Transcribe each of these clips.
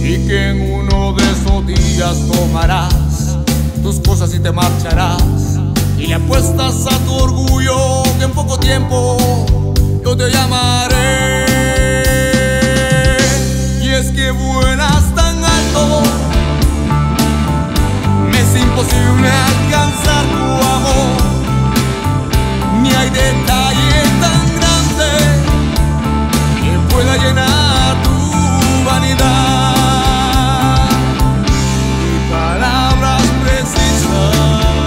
y que en uno de esos días tomarás tus cosas y te marcharás, y le apuestas a tu orgullo que en poco tiempo yo te llamaré. Y es que vuelas tan alto, me es imposible alcanzar tu amor, ni hay detalle tan grande que pueda llenar tu vanidad. Y palabras precisas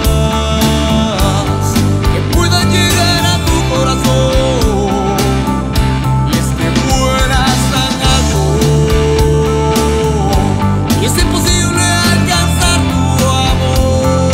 que puedan llegar a tu corazón. Y es que vuelas tan alto, y es imposible alcanzar tu amor.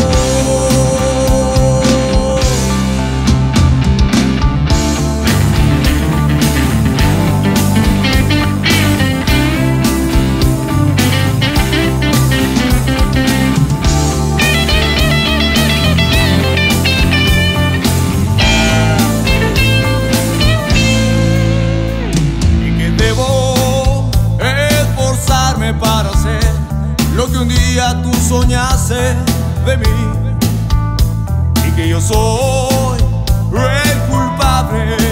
Para hacer lo que un día tú soñaste de mí, y que yo soy el culpable